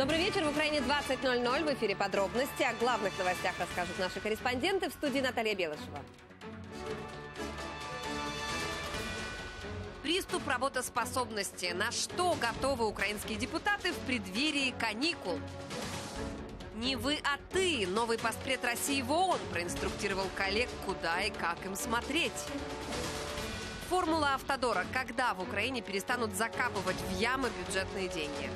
Добрый вечер. В Украине 20:00. В эфире подробности. О главных новостях расскажут наши корреспонденты. В студии Наталья Белышева. Приступ работоспособности. На что готовы украинские депутаты в преддверии каникул? Не вы, а ты. Новый постпред России в ООН проинструктировал коллег, куда и как им смотреть. Формула Автодора. Когда в Украине перестанут закапывать в ямы бюджетные деньги?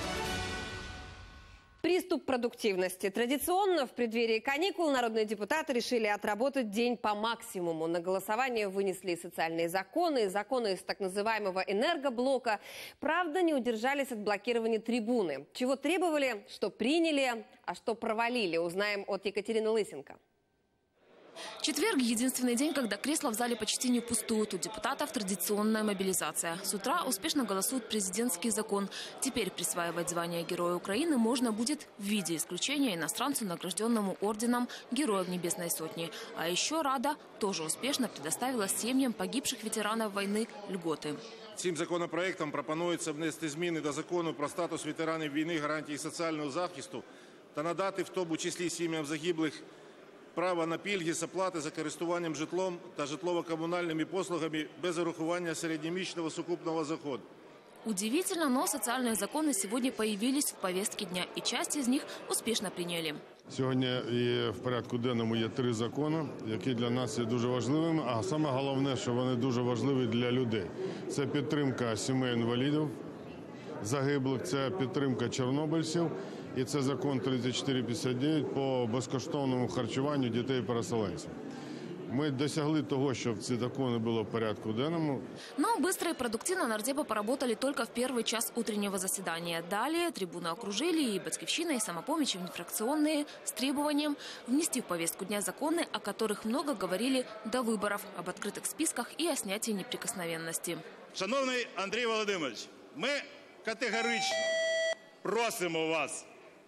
Приступ продуктивности. Традиционно в преддверии каникул народные депутаты решили отработать день по максимуму. На голосование вынесли социальные законы, законы из так называемого энергоблока. Правда, не удержались от блокирования трибуны. Чего требовали, что приняли, а что провалили, узнаем от Екатерины Лысенко. Четверг – единственный день, когда кресла в зале почти не пустуют. У депутатов традиционная мобилизация. С утра успешно голосует президентский закон. Теперь присваивать звание Героя Украины можно будет в виде исключения иностранцу, награжденному орденом Героев Небесной Сотни. А еще Рада тоже успешно предоставила семьям погибших ветеранов войны льготи. Цим законопроектом пропонується внести зміни до закону про статус ветеранів війни, гарантії соціального захисту та надати в тому числі сім'ям загиблих право на пільги з оплати за користуванням житлом та житлово-комунальними послугами без урахування середньомісячного сукупного доходу. Удивительно, но социальные законы сегодня появились в повестке дня, и часть из них успешно приняли. Сьогодні в порядку денному є 3 закони, які для нас є дуже важливими, а саме головне, що вони дуже важливі для людей. Це підтримка сімей інвалідів, загиблих, це підтримка чорнобильців, і це закон 3459 по безкоштовному харчуванню дітей-переселенців. Мы досягли того, чтобы ці законы было в порядку денному. Но быстро и продуктивно нардепы поработали только в первый час утреннего заседания. Далее трибуны окружили и Батьківщина, и Самопомощь, и внефракционные с требованием внести в повестку дня законы, о которых много говорили до выборов, об открытых списках и о снятии неприкосновенности. Шановний Андрій Володимирович, ми категорично просимо вас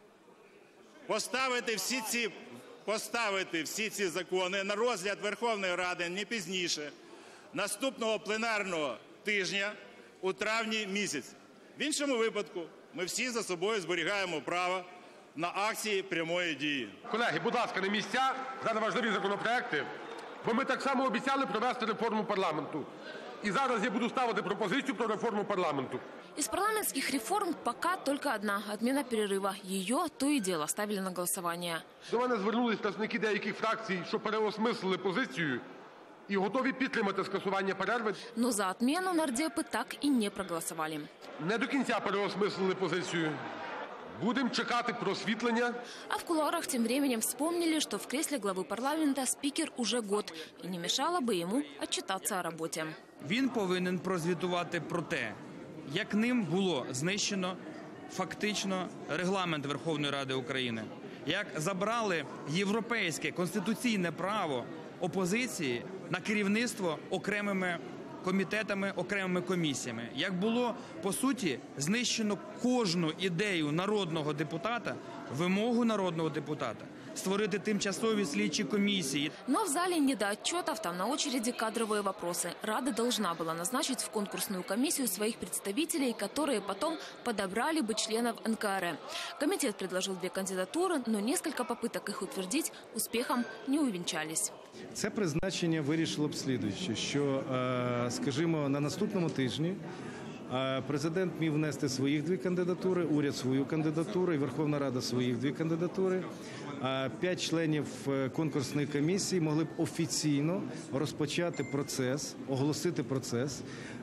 поставити всі ці закони на розгляд Верховної Ради не пізніше наступного пленарного тижня у травні місяці. В іншому випадку ми всі за собою зберігаємо право на акції прямої дії. Колеги, будь ласка, на місця, зараз важливі законопроекти, бо ми так само обіцяли провести реформу парламенту. И зараз я буду ставити пропозицию про реформу парламенту. Из парламентских реформ пока только одна – отмена перерыва. Ее то и дело ставили на голосование. До мене звернулись представники деяких фракцій, що переосмислили позицію і готові підтримати скасування перерви. Но за отмену нардепы так и не проголосовали. Не до кінця переосмислили позицію. Будем чекати просвітлення. А в кулуарах тем временем вспомнили, что в кресле главы парламента спикер уже год. И не мешало бы ему отчитаться о работе. Він повинен прозвітувати про те, як ним було знищено фактично регламент Верховної Ради України, як забрали європейське конституційне право опозиції на керівництво окремими комітетами, окремими комісіями, як було, по суті, знищено кожну ідею народного депутата, вимогу народного депутата створити тимчасові слідчі комісії. Но в зале не до отчетов, там на очереди кадровые вопросы. Рада должна была назначить в конкурсную комиссию своих представителей, которые потом подобрали бы членов НКР. Комитет предложил 2 кандидатуры, но несколько попыток их утвердить успехом не увенчались. Це призначення вирішило б слідуюче, що, скажімо, на наступному тижні президент міг внести своїх 2 кандидатури, уряд свою кандидатуру і Верховна Рада своїх 2 кандидатури. 5 членів конкурсної комісії могли б офіційно розпочати процес, оголосити процес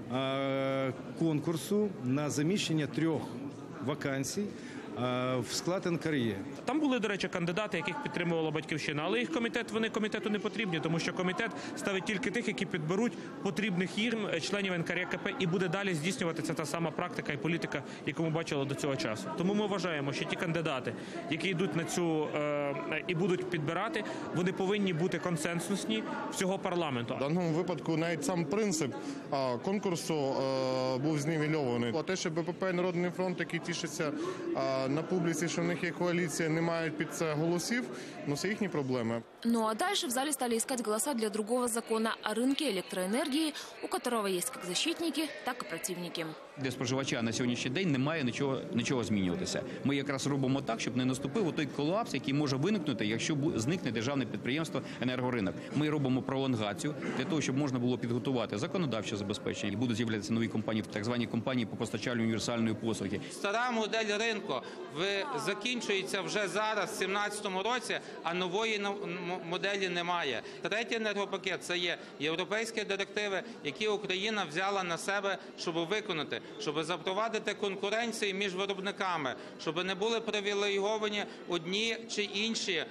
конкурсу на заміщення 3 вакансій в склад НКРЕ. Там були, до речі, кандидати, яких підтримувала Батьківщина, але їх комітету не потрібні, тому що комітет ставить тільки тих, які підберуть потрібних їм членів НКРЕКП, і буде далі здійснюватися та сама практика і політика, яку ми бачили до цього часу. Тому ми вважаємо, що ті кандидати, які йдуть на цю і будуть підбирати, вони повинні бути консенсусні всього парламенту. В даному випадку навіть сам принцип конкурсу був знівельований. А те, що БПП і Народний фронт, які тішаться на публіці, що в них є коаліція, не мають під це голосів, ну це їхні проблеми. Ну а дальше в зале стали искать голоса для другого закона о рынке электроэнергии, у которого есть как защитники, так и противники. Для споживача на сьогоднішній день немає нічого змінюватися. Ми якраз робимо так, щоб не наступив той колапс, який може виникнути, якщо зникне державне підприємство «Енергоринок». Ми робимо пролонгацію для того, щоб можна було підготувати законодавче забезпечення. І будуть з'являтися нові компанії, так звані компанії по постачанню універсальної послуги. Стара модель ринку закінчується вже зараз, в 2017 році, а нової моделі немає. Третій енергопакет – це є європейські директиви, які Україна взяла на себе, щоб виконати, щоб запровадити конкуренцію між виробниками, щоб не були привілейовані одні чи інші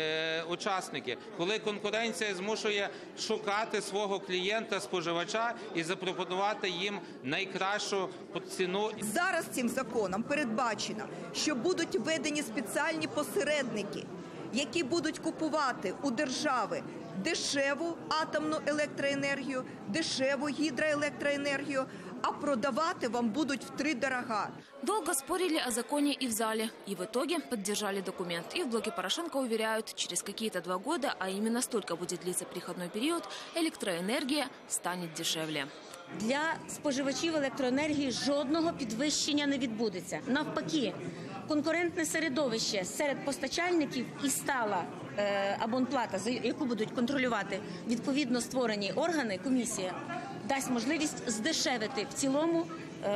учасники. Коли конкуренція змушує шукати свого клієнта-споживача і запропонувати їм найкращу ціну. Зараз цим законом передбачено, що будуть введені спеціальні посередники, які будуть купувати у держави дешеву атомну електроенергію, дешеву гідроелектроенергію, а продавати вам будуть втридорога. Долго спорили о законе и в зале, и в итоге поддержали документ. И в блоке Порошенко уверяют, через какие-то 2 года, а именно столько будет длиться переходной период, электроэнергия станет дешевле. Для споживачів електроенергії жодного підвищення не відбудеться. Навпаки, конкурентне середовище серед постачальників і стала абонплата, яку будуть контролювати відповідно створені органи, комісія, дасть можливість здешевити в цілому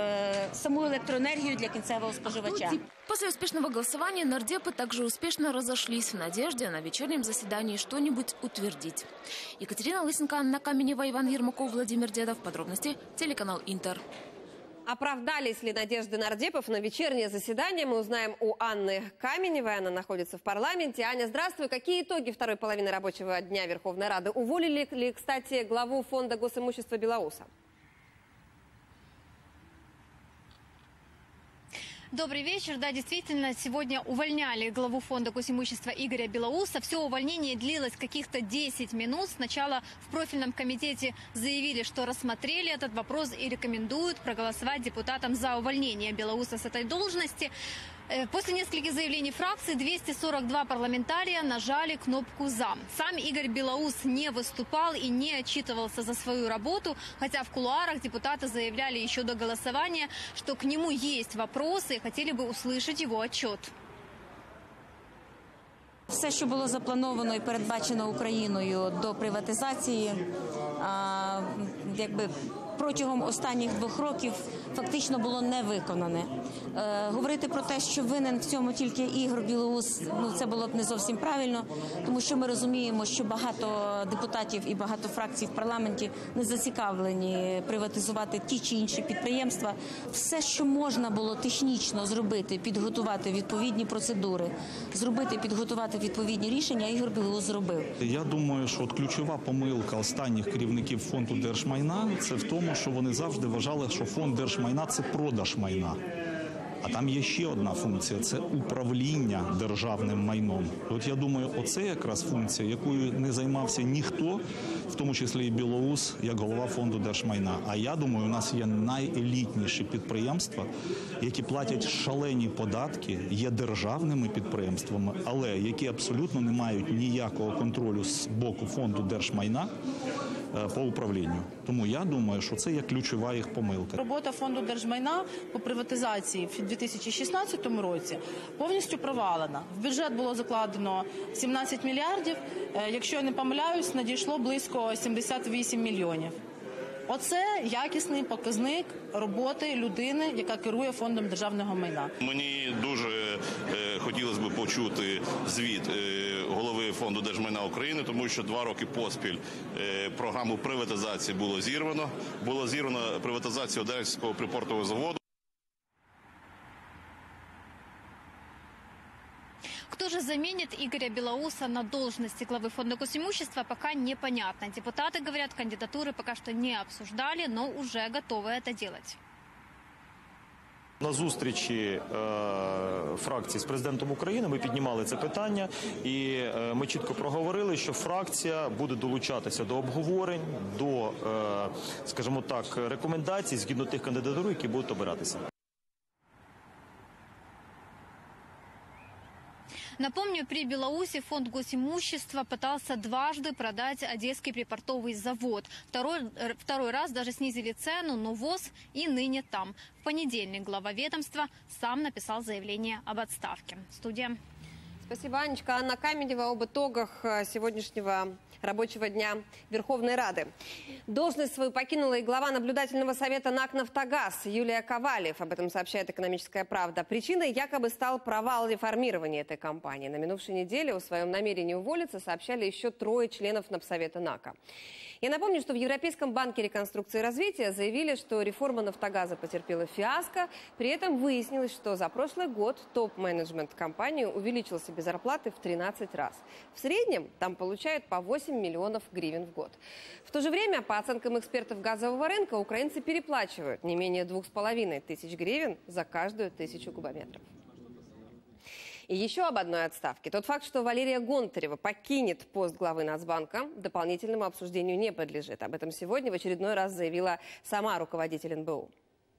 саму электроэнергию для кінцевого споживача. После успешного голосования нардепы также успешно разошлись в надежде на вечернем заседании что-нибудь утвердить. Екатерина Лысенко, Анна Каменева, Иван Ермаков, Владимир Дедов. Подробности телеканал Интер. Оправдались ли надежды нардепов на вечернее заседание, мы узнаем у Анны Каменевой. Она находится в парламенте. Аня, здравствуй. Какие итоги второй половины рабочего дня Верховной Рады? Уволили ли, кстати, главу фонда госимущества Белоуса? Добрый вечер. Да, действительно, сегодня увольняли главу фонда госимущества Игоря Белоуса. Все увольнение длилось каких-то 10 минут. Сначала в профильном комитете заявили, что рассмотрели этот вопрос и рекомендуют проголосовать депутатам за увольнение Белоуса с этой должности. После нескольких заявлений фракции 242 парламентария нажали кнопку «За». Сам Игорь Белоус не выступал и не отчитывался за свою работу, хотя в кулуарах депутаты заявляли еще до голосования, что к нему есть вопросы и хотели бы услышать его отчет. Все, що було заплановано і передбачено Україною до приватизації, протягом останніх 2 років фактично було не виконане. Говорити про те, що винен в цьому тільки Ігор Білоус, це було б не зовсім правильно, тому що ми розуміємо, що багато депутатів і багато фракцій в парламенті не зацікавлені приватизувати ті чи інші підприємства. Все, що можна було технічно зробити, підготувати відповідні процедури, підготувати відповідні рішення, Ігор Білоус зробив. Я думаю, що ключова помилка останніх керівників фонду держмайна – це в тому, що вони завжди вважали, що фонд держмайна – це продаж майна. А там є ще одна функція – це управління державним майном. От я думаю, оце якраз функція, якою не займався ніхто, в тому числі і Білоус, як голова фонду держмайна. А я думаю, у нас є найелітніші підприємства, які платять шалені податки, є державними підприємствами, але які абсолютно не мають ніякого контролю з боку фонду держмайна по управлінню. Тому я думаю, що це є ключова їх помилка. Робота фонду держмайна по приватизації в 2016 році повністю провалена. В бюджет було закладено 17 мільярдів, якщо я не помиляюсь, надійшло близько 78 мільйонів. Оце якісний показник роботи людини, яка керує фондом державного майна. Мені дуже хотілося б почути звіт голови фонду держмайна України, тому що 2 роки поспіль програму приватизації було зірвано. Було зірвано приватизацію Одеського припортового заводу. Кто же заменит Игоря Белоуса на должности главы фонда госимущества, пока непонятно. Депутаты говорят, кандидатуры пока что не обсуждали, но уже готовы это делать. На зустрічі фракції з президентом України ми піднімали це питання, і ми чітко проговорили, що фракція буде долучатися до обговорень, до, скажімо так, рекомендацій згідно тих кандидатур, які будуть обиратися. Напомню, при Белоусе фонд госимущества пытался дважды продать Одесский припортовый завод. Второй раз даже снизили цену, но ВОЗ и ныне там. В понедельник глава ведомства сам написал заявление об отставке. Студия. Спасибо, Анечка. Анна Каменева об итогах сегодняшнего рабочего дня Верховной Рады. Должность свою покинула и глава наблюдательного совета НАК «Нафтогаз» Юлия Ковалев. Об этом сообщает «Экономическая правда». Причиной якобы стал провал реформирования этой компании. На минувшей неделе о своем намерении уволиться сообщали еще 3 членов Напсовета НАКа. Я напомню, что в Европейском банке реконструкции и развития заявили, что реформа «Нафтогаза» потерпела фиаско. При этом выяснилось, что за прошлый год топ-менеджмент компании увеличил себе зарплаты в 13 раз. В среднем там получают по 8 миллионов гривен в год. В то же время, по оценкам экспертов газового рынка, украинцы переплачивают не менее 2500 гривен за каждую 1000 кубометров. И еще об одной отставке. Тот факт, что Валерия Гонтарева покинет пост главы Нацбанка, дополнительному обсуждению не подлежит. Об этом сегодня в очередной раз заявила сама руководитель НБУ.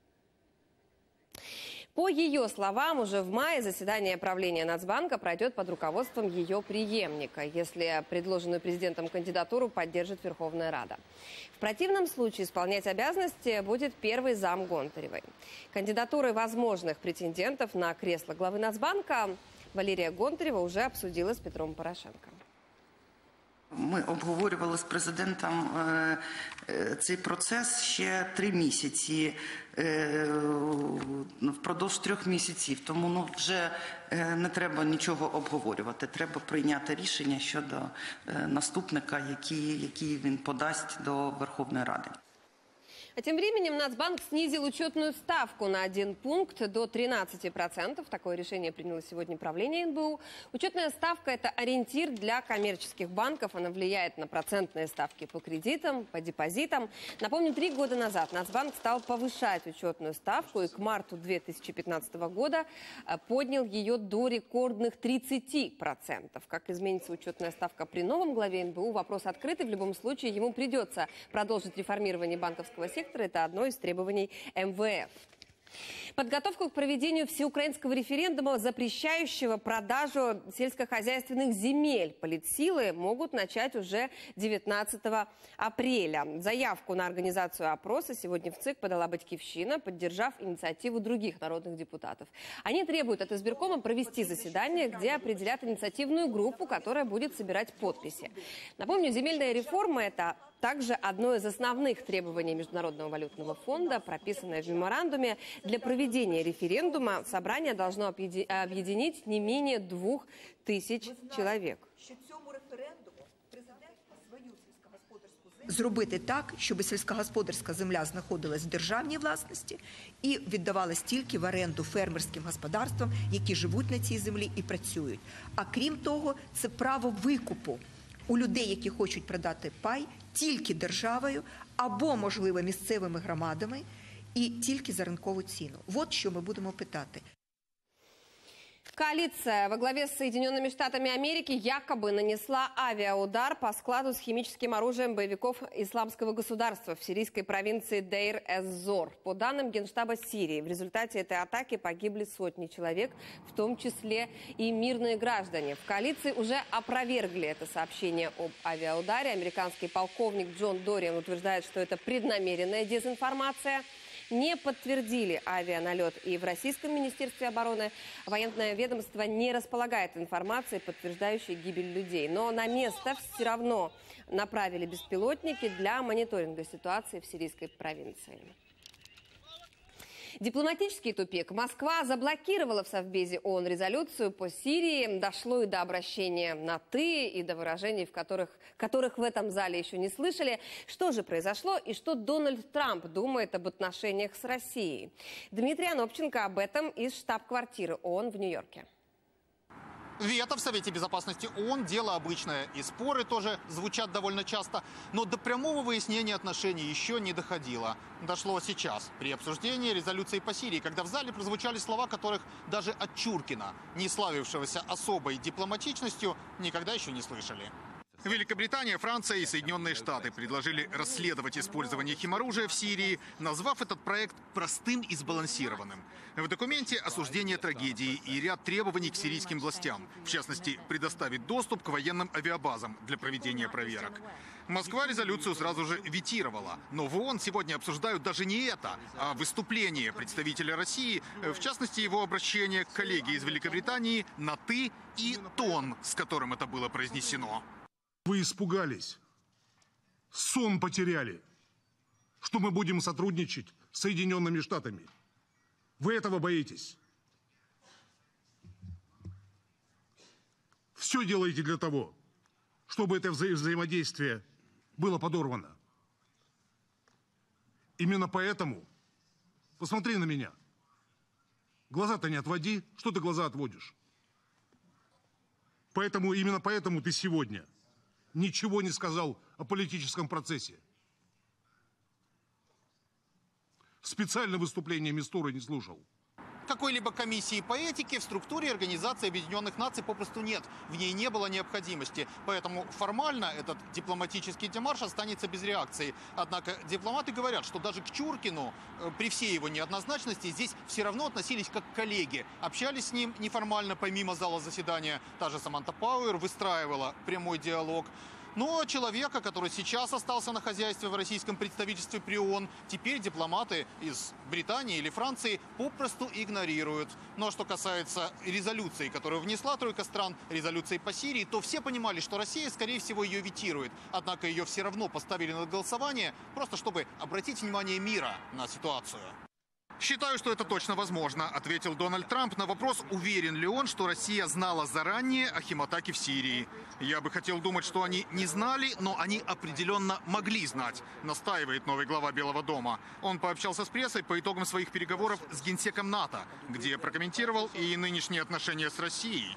По ее словам, уже в мае заседание правления Нацбанка пройдет под руководством ее преемника, если предложенную президентом кандидатуру поддержит Верховная Рада. В противном случае исполнять обязанности будет первый зам Гонтаревой. Кандидатуры возможных претендентов на кресло главы Нацбанка Валерія Гонтарева уже обсудила с Петром Порошенко. Ми обговорювали з президентом цей процес ще 3 місяці, впродовж 3 місяців. Тому вже не треба нічого обговорювати. Треба прийняти рішення щодо наступника, який він подасть до Верховної Ради. А тем временем Нацбанк снизил учетную ставку на 1 пункт до 13%. Такое решение приняло сегодня правление НБУ. Учетная ставка – это ориентир для коммерческих банков. Она влияет на процентные ставки по кредитам, по депозитам. Напомню, 3 года назад Нацбанк стал повышать учетную ставку и к марту 2015 года поднял ее до рекордных 30%. Как изменится учетная ставка при новом главе НБУ, вопрос открытый. В любом случае, ему придется продолжить реформирование банковского сектора. Это одно из требований МВФ. Подготовку к проведению всеукраинского референдума, запрещающего продажу сельскохозяйственных земель, политсилы могут начать уже 19 апреля. Заявку на организацию опроса сегодня в ЦИК подала Батькивщина, поддержав инициативу других народных депутатов. Они требуют от избиркома провести заседание, где определят инициативную группу, которая будет собирать подписи. Напомню, земельная реформа – это также одно из основных требований Международного валютного фонда, прописанное в меморандуме. Для проведения референдума собрание должно объединить не менее 2000 человек. Зробити так, щоб сільськогосподарська земля знаходилась в державній власності і віддавалась тільки в оренду фермерським господарствам, які живуть на цій землі і працюють. А крім того, це право викупу у людей, які хочуть продати пай, тільки державою або, можливо, місцевими громадами і тільки за ринкову ціну. Вот що ми будемо питати. Коалиция во главе с Соединенными Штатами Америки якобы нанесла авиаудар по складу с химическим оружием боевиков Исламского государства в сирийской провинции Дейр-эз-Зор. По данным Генштаба Сирии, в результате этой атаки погибли сотни человек, в том числе и мирные граждане. В коалиции уже опровергли это сообщение об авиаударе. Американский полковник Джон Дориан утверждает, что это преднамеренная дезинформация. Не подтвердили авианалет и в Российском министерстве обороны. Военное ведомство не располагает информацией, подтверждающей гибель людей. Но на место все равно направили беспилотники для мониторинга ситуации в сирийской провинции. Дипломатический тупик. Москва заблокировала в Совбезе ООН резолюцию по Сирии. Дошло и до обращения на «ты», и до выражений, которых в этом зале еще не слышали. Что же произошло и что Дональд Трамп думает об отношениях с Россией? Дмитрий Анопченко об этом из штаб-квартиры ООН в Нью-Йорке. Вето в Совете Безопасности ООН – дело обычное. И споры тоже звучат довольно часто. Но до прямого выяснения отношений еще не доходило. Дошло сейчас, при обсуждении резолюции по Сирии, когда в зале прозвучали слова, которых даже от Чуркина, не славившегося особой дипломатичностью, никогда еще не слышали. Великобритания, Франция и Соединенные Штаты предложили расследовать использование химоружия в Сирии, назвав этот проект простым и сбалансированным. В документе осуждение трагедии и ряд требований к сирийским властям, в частности, предоставить доступ к военным авиабазам для проведения проверок. Москва резолюцию сразу же ветировала, но в ООН сегодня обсуждают даже не это, а выступление представителя России, в частности, его обращение к коллеге из Великобритании на «ты» и тон, с которым это было произнесено. Вы испугались, сон потеряли, что мы будем сотрудничать с Соединенными Штатами. Вы этого боитесь. Все делаете для того, чтобы это взаимодействие было подорвано. Именно поэтому, посмотри на меня, глаза-то не отводи, что ты глаза отводишь? Именно поэтому ты сегодня ничего не сказал о политическом процессе. Специально выступление Мистуры не слушал. Какой-либо комиссии по этике в структуре Организации Объединенных Наций попросту нет. В ней не было необходимости. Поэтому формально этот дипломатический демарш останется без реакции. Однако дипломаты говорят, что даже к Чуркину, при всей его неоднозначности, здесь все равно относились как к коллеге. Общались с ним неформально помимо зала заседания. Та же Саманта Пауэр выстраивала прямой диалог. Но человека, который сейчас остался на хозяйстве в российском представительстве при ООН, теперь дипломаты из Британии или Франции попросту игнорируют. Но что касается резолюции, которую внесла тройка стран, резолюции по Сирии, то все понимали, что Россия, скорее всего, ее ветирует. Однако ее все равно поставили на голосование, просто чтобы обратить внимание мира на ситуацию. «Считаю, что это точно возможно», — ответил Дональд Трамп на вопрос, уверен ли он, что Россия знала заранее о химатаке в Сирии. «Я бы хотел думать, что они не знали, но они определенно могли знать», — настаивает новый глава Белого дома. Он пообщался с прессой по итогам своих переговоров с генсеком НАТО, где прокомментировал и нынешние отношения с Россией.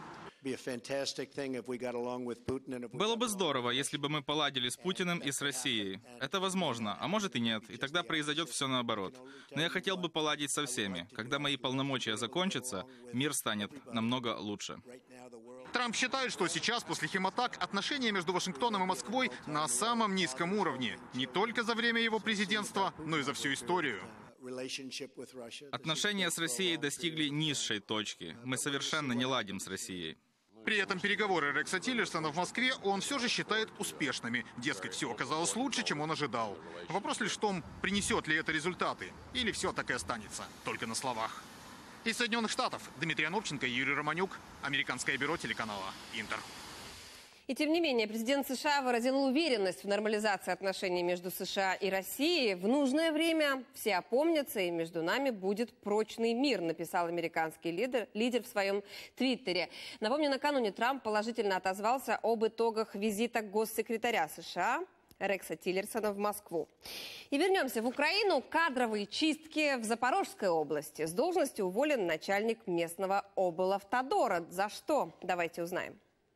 Было бы здорово, если бы мы поладили с Путиным и с Россией. Это возможно, а может и нет, и тогда произойдет все наоборот. Но я хотел бы поладить со всеми. Когда мои полномочия закончатся, мир станет намного лучше. Трамп считает, что сейчас, после химатак, отношения между Вашингтоном и Москвой на самом низком уровне. Не только за время его президентства, но и за всю историю. Отношения с Россией достигли низшей точки. Мы совершенно не ладим с Россией. При этом переговоры Рекса Тиллерсона в Москве он все же считает успешными. Дескать, все оказалось лучше, чем он ожидал. Вопрос лишь в том, принесет ли это результаты, или все так и останется только на словах. Из Соединенных Штатов Дмитрий Анопченко и Юрий Романюк, Американское бюро телеканала «Интер». И тем не менее, президент США выразил уверенность в нормализации отношений между США и Россией. В нужное время все опомнятся, и между нами будет прочный мир, написал американский лидер в своем твиттере. Напомню, накануне Трамп положительно отозвался об итогах визита госсекретаря США Рекса Тиллерсона в Москву. И вернемся в Украину. Кадровые чистки в Запорожской области. С должности уволен начальник местного облавтодора. За что? Давайте узнаем.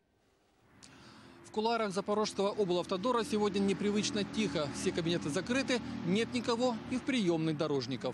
В кулуарах Запорожского облавтодора сегодня непривычно тихо. Все кабинеты закрыты, нет никого и в приемной дорожников.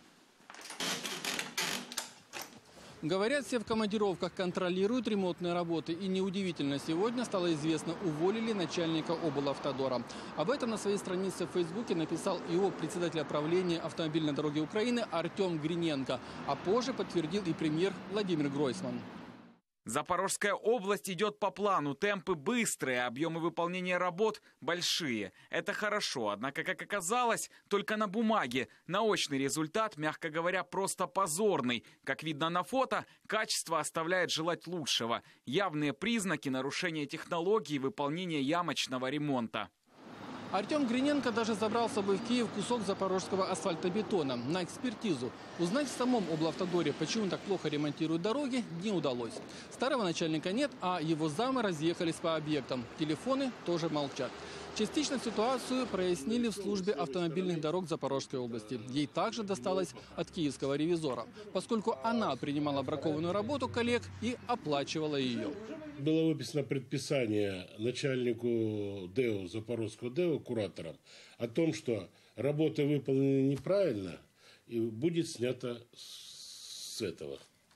Говорят, все в командировках контролируют ремонтные работы. И неудивительно, сегодня стало известно, уволили начальника облавтодора. Об этом на своей странице в Фейсбуке написал ИО председателя правления автомобильной дороги Украины Артем Гриненко. А позже подтвердил и премьер Владимир Гройсман. Запорожская область идет по плану, темпы быстрые, объемы выполнения работ большие. Это хорошо, однако, как оказалось, только на бумаге. Наочный результат, мягко говоря, просто позорный. Как видно на фото, качество оставляет желать лучшего. Явные признаки нарушения технологии выполнения ямочного ремонта. Артем Гриненко даже забрал с собой в Киев кусок запорожского асфальтобетона на экспертизу. Узнать в самом облавтодоре, почему так плохо ремонтируют дороги, не удалось. Старого начальника нет, а его замы разъехались по объектам. Телефоны тоже молчат. Частично ситуацию прояснили в службе автомобильных дорог Запорожской области. Ей также досталось от киевского ревизора, поскольку она принимала бракованную работу коллег и оплачивала ее. Было выписано предписание начальнику ДЭО, Запорожского ДЭО, кураторам, о том, что работа выполнена неправильно и будет снята с этого,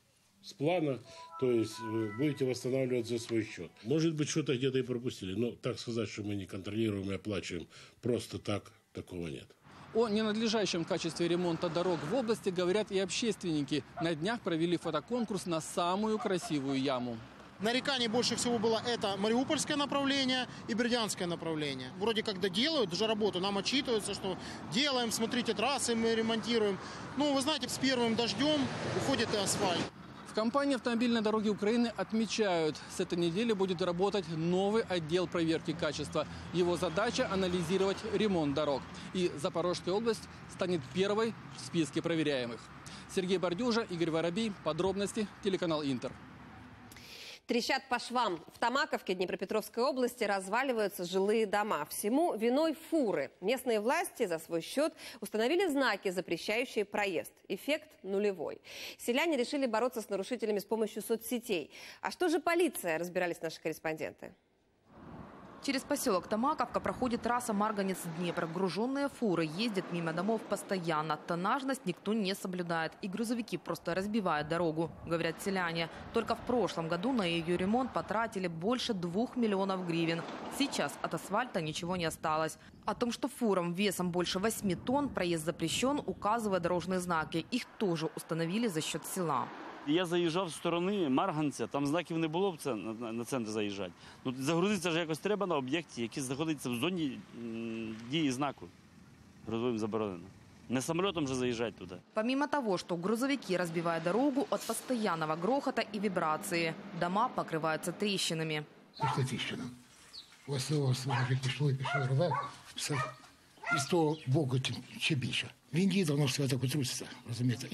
с плана, то есть будете восстанавливать за свой счет. Может быть, что-то где-то и пропустили, но так сказать, что мы не контролируем и оплачиваем просто так, такого нет. О ненадлежащем качестве ремонта дорог в области говорят и общественники. На днях провели фотоконкурс на самую красивую яму. Нареканий больше всего было это Мариупольское направление и Бердянское направление. Вроде как доделают даже работу, нам отчитываются, что делаем, смотрите, трассы мы ремонтируем. Ну, вы знаете, с первым дождем уходит и асфальт. В компании «Автомобильной дороги Украины» отмечают, с этой недели будет работать новый отдел проверки качества. Его задача – анализировать ремонт дорог. И Запорожская область станет первой в списке проверяемых. Сергей Бордюжа, Игорь Воробей. Подробности. Телеканал «Интер». Трещат по швам. В Томаковке Днепропетровской области разваливаются жилые дома. Всему виной фуры. Местные власти за свой счет установили знаки, запрещающие проезд. Эффект нулевой. Селяне решили бороться с нарушителями с помощью соцсетей. А что же полиция, разбирались наши корреспонденты. Через поселок Томаковка проходит трасса Марганец-Днепр. Груженные фуры ездят мимо домов постоянно. Тоннажность никто не соблюдает. И грузовики просто разбивают дорогу, говорят селяне. Только в прошлом году на ее ремонт потратили больше 2 миллионов гривен. Сейчас от асфальта ничего не осталось. О том, что фурам весом больше 8 тонн проезд запрещен, указывая дорожные знаки. Их тоже установили за счет села. Я заїжджав з сторони Марганця, там знаків не було на центр заїжджати. Ну, загрузитися ж якось треба на об'єкті, який знаходиться в зоні дії знаку. Грузовим заборонено. Не самолетом же заезжать туда. Помимо того, что грузовики разбивают дорогу от постоянного грохота и вибрации, дома покрываются трещинами. Пішли тріщина. Ось вже пішло і пішло рве, все. І з того боку ще більше. Він їде, воно все так труситься, розумієте.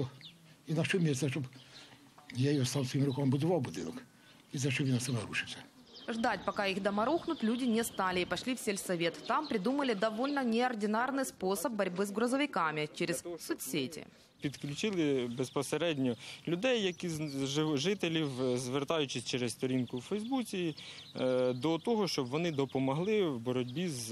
І на що мені це, щоб я його сам своїм руками будував будинок, і за що він саме рушився. Ждать, пока их дома рухнут, люди не стали и пошли в сельсовет. Там придумали довольно неординарный способ борьбы с грузовиками через соцсети. Підключили безпосередньо людей, які жителів, звертаючись через сторінку у Фейсбуці, до того, щоб вони допомогли в боротьбі з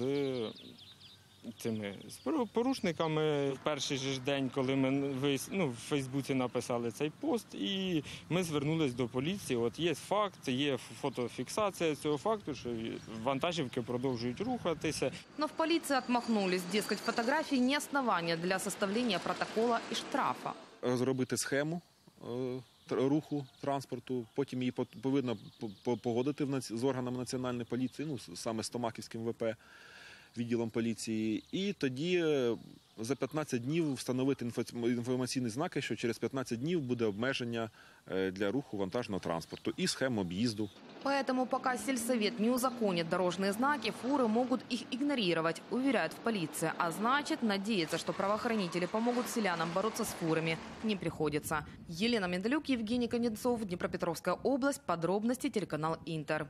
порушниками. В перший же день, коли ми в Фейсбуці написали цей пост, і ми звернулись до поліції. От є факт, є фотофіксація цього факту, що вантажівки продовжують рухатися. Но в полиции отмахнулись, дескать, фотографии не основания для составления протокола и штрафа. Зробити схему руху транспорту, потім її повинно погодити з органами національної поліції, саме з Томаківським ВП, відділом поліції, і тоді за 15 днів встановити інформаційні знаки, що через 15 днів буде обмеження для руху вантажного транспорту і схему об'їзду. Поэтому пока сельсовет не узаконит дорожные знаки, фуры могут их игнорировать, уверяют в полиции. А значит, надеяться, что правоохранители помогут селянам бороться с фурами, не приходится. Елена Менделюк, Евгений Конецов, Днепропетровская область. Подробности телеканал Интер.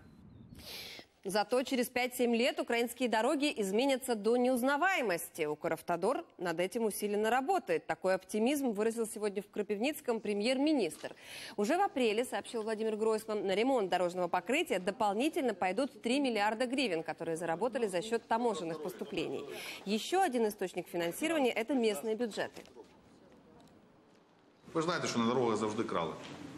Зато через 5-7 лет украинские дороги изменятся до неузнаваемости. Укравтодор над этим усиленно работает. Такой оптимизм выразил сегодня в Крапивницком премьер-министр. Уже в апреле, сообщил Владимир Гройсман, на ремонт дорожного покрытия дополнительно пойдут 3 миллиарда гривен, которые заработали за счет таможенных поступлений. Еще один источник финансирования – это местные бюджеты. Ви ж знаєте, що на дорогах завжди крали.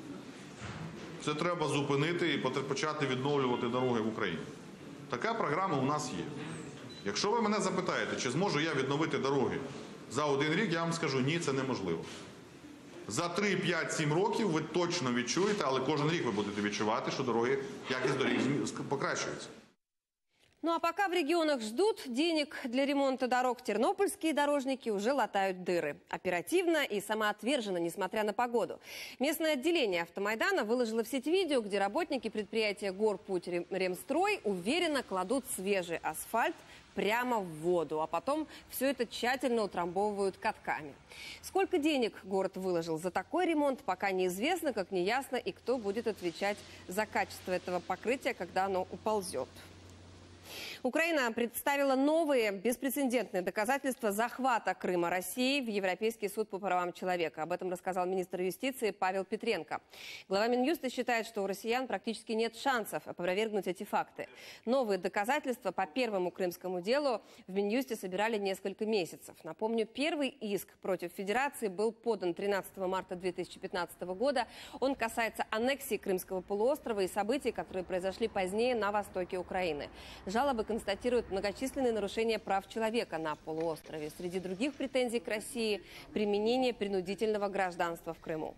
Це треба зупинити і почати відновлювати дороги в Україні. Така програма у нас є. Якщо ви мене запитаєте, чи зможу я відновити дороги за 1 рік, я вам скажу, ні, це неможливо. За 3, 5, 7 років ви точно відчуєте, але кожен рік ви будете відчувати, що дороги, якість доріг покращується. Ну а пока в регионах ждут денег для ремонта дорог, тернопольские дорожники уже латают дыры. Оперативно и самоотверженно, несмотря на погоду. Местное отделение Автомайдана выложило в сеть видео, где работники предприятия «Горпуть Ремстрой» уверенно кладут свежий асфальт прямо в воду, а потом все это тщательно утрамбовывают катками. Сколько денег город выложил за такой ремонт, пока неизвестно, как неясно и кто будет отвечать за качество этого покрытия, когда оно уползет. Украина представила новые беспрецедентные доказательства захвата Крыма Россией в Европейский суд по правам человека. Об этом рассказал министр юстиции Павел Петренко. Глава Минюста считает, что у россиян практически нет шансов опровергнуть эти факты. Новые доказательства по первому крымскому делу в Минюсте собирали несколько месяцев. Напомню, первый иск против Федерации был подан 13 марта 2015 года. Он касается аннексии Крымского полуострова и событий, которые произошли позднее на востоке Украины. Жалобы констатируют многочисленные нарушения прав человека на полуострове. Среди других претензий к России – применение принудительного гражданства в Криму.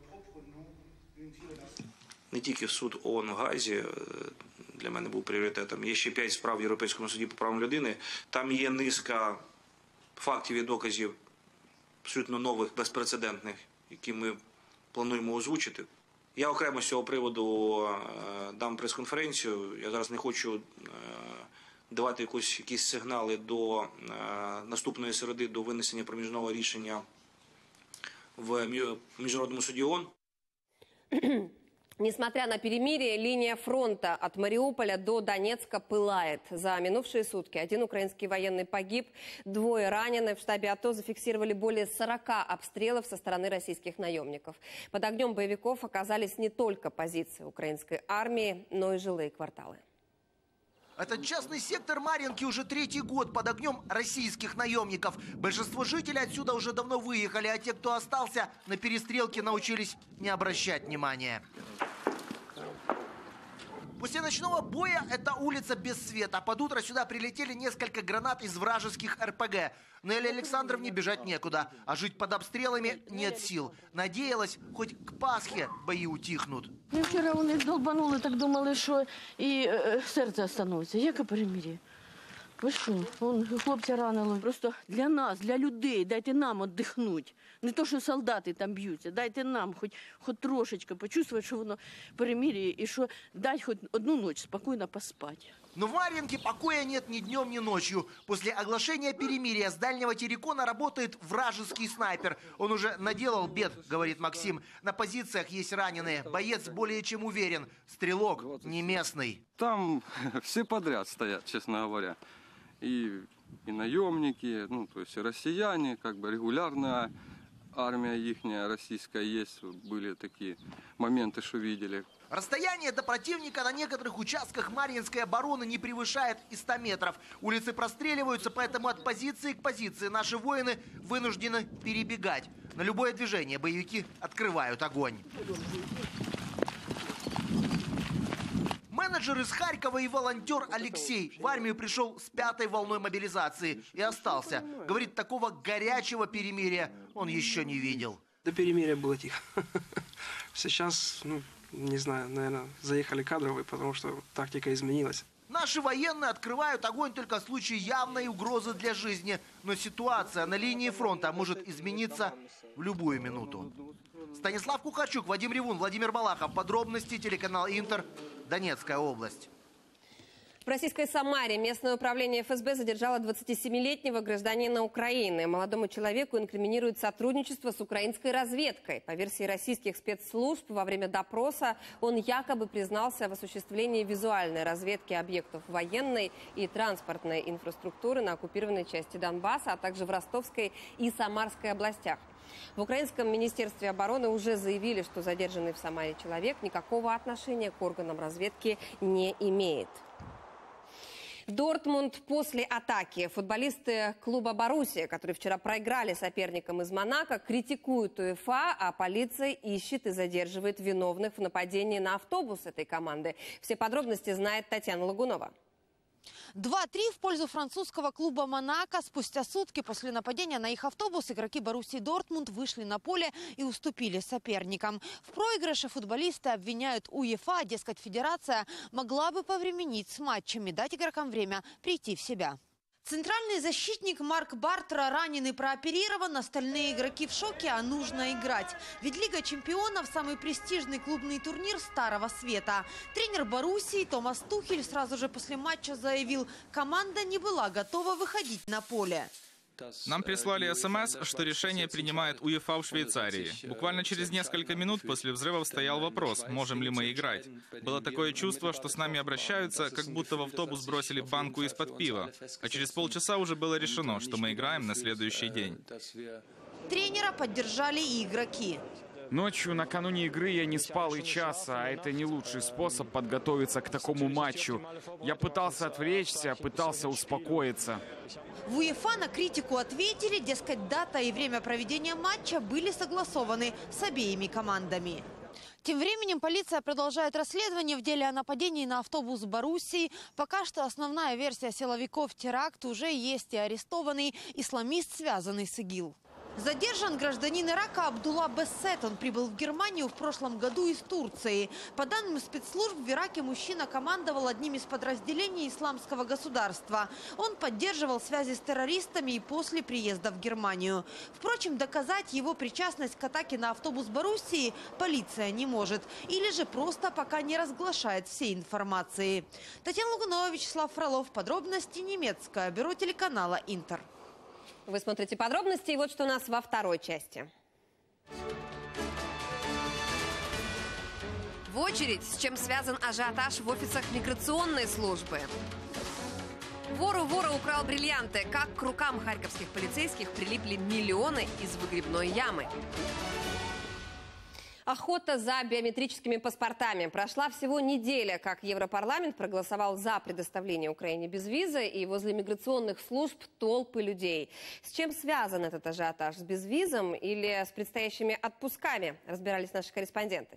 Не тільки суд ООН в Гаазі для мене був пріоритетом. Є ще 5 справ в Європейському суді по правам людини. Там є низка фактів і доказів абсолютно нових, безпрецедентних, які ми плануємо озвучити. Я окремо з цього приводу дам прес-конференцію. Я зараз не хочу давати якісь сигнали до наступної середи, до винесення проміжного рішення в Міжнародному суді ООН. Несмотря на перемирие, линия фронта от Мариуполя до Донецка пылает. За минувшие сутки 1 украинский военный погиб, 2 ранены. В штабе АТО зафиксировали более 40 обстрелов со стороны российских наемников. Под огнем боевиков оказались не только позиции украинской армии, но и жилые кварталы. Этот частный сектор Марьинки уже 3-й год под огнем российских наемников. Большинство жителей отсюда уже давно выехали, а те, кто остался, на перестрелки научились не обращать внимания. После ночного боя эта улица без света. Под утро сюда прилетели несколько гранат из вражеских РПГ. Нелли Александровне бежать некуда, а жить под обстрелами нет сил. Надеялась, хоть к Пасхе бои утихнут. Вчора вони долбанули, так думали, що і серце остановиться. Яке перемир'я? Ви що? Хлопця ранило. Просто для нас, для людей, дайте нам віддихнути. Не то, що солдати там б'ються. Дайте нам хоч трошечки почувствувати, що воно перемир'я, і що дать хоч одну ніч спокійно поспати. Но в Марьинке покоя нет ни днем, ни ночью. После оглашения перемирия с дальнего террикона работает вражеский снайпер. Он уже наделал бед, говорит Максим. На позициях есть раненые. Боец более чем уверен. Стрелок не местный. Там все подряд стоят, честно говоря. И наемники, то есть и россияне, как бы регулярная армия ихняя, российская есть. Были такие моменты, что видели. Расстояние до противника на некоторых участках Марьинской обороны не превышает и 100 метров. Улицы простреливаются, поэтому от позиции к позиции наши воины вынуждены перебегать. На любое движение боевики открывают огонь. Менеджер из Харькова и волонтер Алексей в армию пришел с 5-й волной мобилизации и остался. Говорит, такого горячего перемирия он еще не видел. До перемирия было тихо. Сейчас, не знаю, наверное, заехали кадровые, потому что тактика изменилась. Наши военные открывают огонь только в случае явной угрозы для жизни. Но ситуация на линии фронта может измениться в любую минуту. Станислав Кухарчук, Вадим Ревун, Владимир Малахов. Подробности телеканал Интер. Донецкая область. В российской Самаре местное управление ФСБ задержало 27-летнего гражданина Украины. Молодому человеку инкриминируют сотрудничество с украинской разведкой. По версии российских спецслужб, во время допроса он якобы признался в осуществлении визуальной разведки объектов военной и транспортной инфраструктуры на оккупированной части Донбасса, а также в Ростовской и Самарской областях. В Украинском министерстве обороны уже заявили, что задержанный в Самаре человек никакого отношения к органам разведки не имеет. Дортмунд после атаки. Футболисты клуба «Боруссия», которые вчера проиграли соперникам из Монако, критикуют УЕФА, а полиция ищет и задерживает виновных в нападении на автобус этой команды. Все подробности знает Татьяна Лагунова. 2-3 в пользу французского клуба «Монако». Спустя сутки после нападения на их автобус игроки Боруссии Дортмунд вышли на поле и уступили соперникам. В проигрыше футболисты обвиняют УЕФА, дескать, федерация могла бы повременить с матчами, дать игрокам время прийти в себя. Центральный защитник Марк Бартра ранен и прооперирован. Остальные игроки в шоке, а нужно играть. Ведь Лига чемпионов – самый престижный клубный турнир Старого Света. Тренер Боруссии Томас Тухель сразу же после матча заявил, команда не была готова выходить на поле. Нам прислали СМС, что решение принимает УЕФА в Швейцарии. Буквально через несколько минут после взрывов стоял вопрос, можем ли мы играть. Было такое чувство, что с нами обращаются, как будто в автобус бросили банку из-под пива. А через полчаса уже было решено, что мы играем на следующий день. Тренера поддержали и игроки. Ночью накануне игры я не спал и часа, а это не лучший способ подготовиться к такому матчу. Я пытался отвлечься, пытался успокоиться. В УЕФА на критику ответили, дескать, дата и время проведения матча были согласованы с обеими командами. Тем временем полиция продолжает расследование в деле о нападении на автобус Боруссии. Пока что основная версия силовиков теракта уже есть и арестованный исламист, связанный с ИГИЛ. Задержан гражданин Ирака Абдулла Бессет. Он прибыл в Германию в прошлом году из Турции. По данным спецслужб, в Ираке мужчина командовал одним из подразделений исламского государства. Он поддерживал связи с террористами и после приезда в Германию. Впрочем, доказать его причастность к атаке на автобус Боруссии полиция не может. Или же просто пока не разглашает всей информации. Татьяна Луганова, Вячеслав Фролов. Подробности немецкое бюро телеканала «Интер». Вы смотрите подробности, и вот что у нас во второй части. В очередь, с чем связан ажиотаж в офисах миграционной службы. Вор у вора украл бриллианты. Как к рукам харьковских полицейских прилипли миллионы из выгребной ямы. Охота за биометрическими паспортами. Прошла всего неделя, как Европарламент проголосовал за предоставление Украине безвиза, и возле миграционных служб толпы людей. С чем связан этот ажиотаж? С безвизом или с предстоящими отпусками? Разбирались наши корреспонденты.